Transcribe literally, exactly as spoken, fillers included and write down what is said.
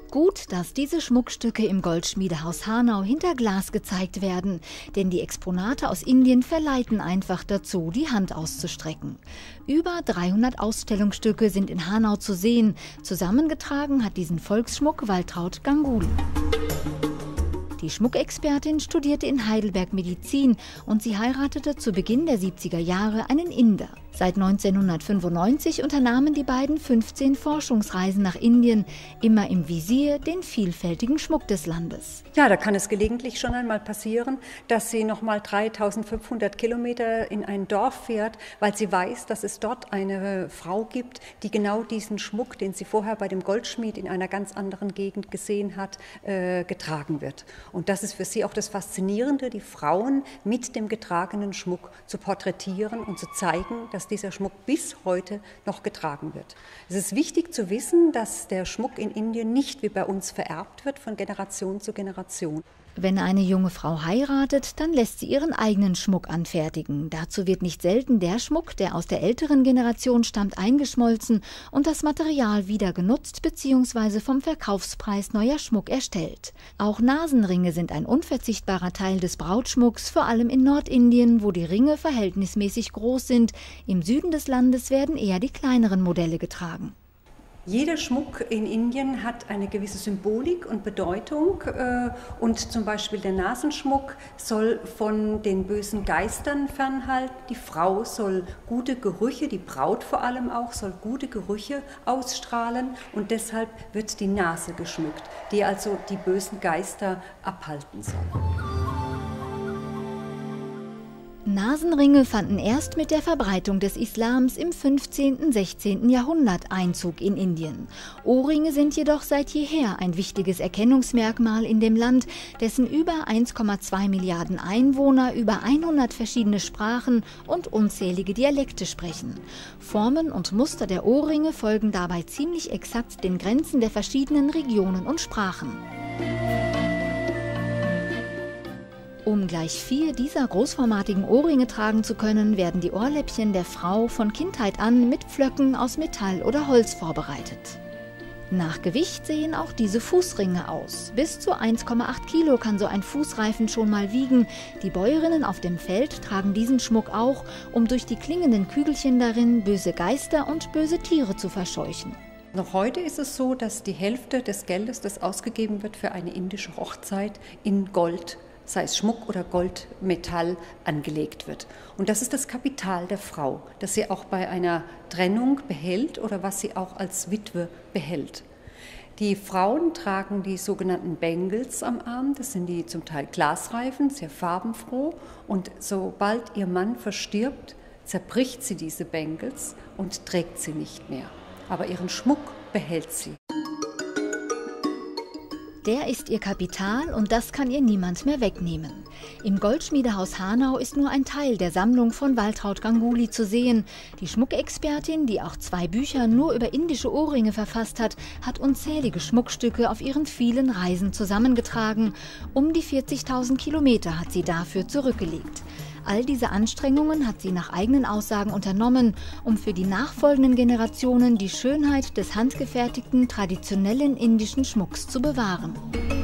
Gut, dass diese Schmuckstücke im Goldschmiedehaus Hanau hinter Glas gezeigt werden, denn die Exponate aus Indien verleiten einfach dazu, die Hand auszustrecken. Über dreihundert Ausstellungsstücke sind in Hanau zu sehen. Zusammengetragen hat diesen Volksschmuck Waltraud Ganguly. Die Schmuckexpertin studierte in Heidelberg Medizin und sie heiratete zu Beginn der siebziger Jahre einen Inder. Seit neunzehnhundertfünfundneunzig unternahmen die beiden fünfzehn Forschungsreisen nach Indien, immer im Visier den vielfältigen Schmuck des Landes. Ja, da kann es gelegentlich schon einmal passieren, dass sie noch mal dreitausendfünfhundert Kilometer in ein Dorf fährt, weil sie weiß, dass es dort eine Frau gibt, die genau diesen Schmuck, den sie vorher bei dem Goldschmied in einer ganz anderen Gegend gesehen hat, äh, getragen wird. Und das ist für sie auch das Faszinierende, die Frauen mit dem getragenen Schmuck zu porträtieren und zu zeigen, dass dieser Schmuck bis heute noch getragen wird. Es ist wichtig zu wissen, dass der Schmuck in Indien nicht wie bei uns vererbt wird von Generation zu Generation. Wenn eine junge Frau heiratet, dann lässt sie ihren eigenen Schmuck anfertigen. Dazu wird nicht selten der Schmuck, der aus der älteren Generation stammt, eingeschmolzen und das Material wieder genutzt bzw. vom Verkaufspreis neuer Schmuck erstellt. Auch Nasenringe sind ein unverzichtbarer Teil des Brautschmucks, vor allem in Nordindien, wo die Ringe verhältnismäßig groß sind. Im Süden des Landes werden eher die kleineren Modelle getragen. Jeder Schmuck in Indien hat eine gewisse Symbolik und Bedeutung und zum Beispiel der Nasenschmuck soll von den bösen Geistern fernhalten. Die Frau soll gute Gerüche, die Braut vor allem auch, soll gute Gerüche ausstrahlen und deshalb wird die Nase geschmückt, die also die bösen Geister abhalten soll. Nasenringe fanden erst mit der Verbreitung des Islams im fünfzehnten und sechzehnten Jahrhundert Einzug in Indien. Ohrringe sind jedoch seit jeher ein wichtiges Erkennungsmerkmal in dem Land, dessen über eins Komma zwei Milliarden Einwohner über hundert verschiedene Sprachen und unzählige Dialekte sprechen. Formen und Muster der Ohrringe folgen dabei ziemlich exakt den Grenzen der verschiedenen Regionen und Sprachen. Um gleich vier dieser großformatigen Ohrringe tragen zu können, werden die Ohrläppchen der Frau von Kindheit an mit Pflöcken aus Metall oder Holz vorbereitet. Nach Gewicht sehen auch diese Fußringe aus. Bis zu eins Komma acht Kilo kann so ein Fußreifen schon mal wiegen. Die Bäuerinnen auf dem Feld tragen diesen Schmuck auch, um durch die klingenden Kügelchen darin böse Geister und böse Tiere zu verscheuchen. Noch heute ist es so, dass die Hälfte des Geldes, das ausgegeben wird für eine indische Hochzeit, in Gold, sei es Schmuck oder Goldmetall, angelegt wird. Und das ist das Kapital der Frau, das sie auch bei einer Trennung behält oder was sie auch als Witwe behält. Die Frauen tragen die sogenannten Bangles am Arm, das sind die zum Teil Glasreifen, sehr farbenfroh. Und sobald ihr Mann verstirbt, zerbricht sie diese Bangles und trägt sie nicht mehr. Aber ihren Schmuck behält sie. Der ist ihr Kapital und das kann ihr niemand mehr wegnehmen. Im Goldschmiedehaus Hanau ist nur ein Teil der Sammlung von Waltraud Ganguly zu sehen. Die Schmuckexpertin, die auch zwei Bücher nur über indische Ohrringe verfasst hat, hat unzählige Schmuckstücke auf ihren vielen Reisen zusammengetragen. Um die vierzigtausend Kilometer hat sie dafür zurückgelegt. All diese Anstrengungen hat sie nach eigenen Aussagen unternommen, um für die nachfolgenden Generationen die Schönheit des handgefertigten, traditionellen indischen Schmucks zu bewahren.